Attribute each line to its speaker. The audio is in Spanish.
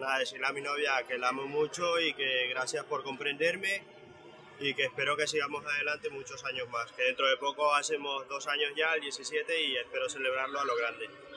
Speaker 1: nada, decirle a mi novia que la amo mucho y que gracias por comprenderme y que espero que sigamos adelante muchos años más. Que dentro de poco hacemos 2 años ya, el 17, y espero celebrarlo a lo grande.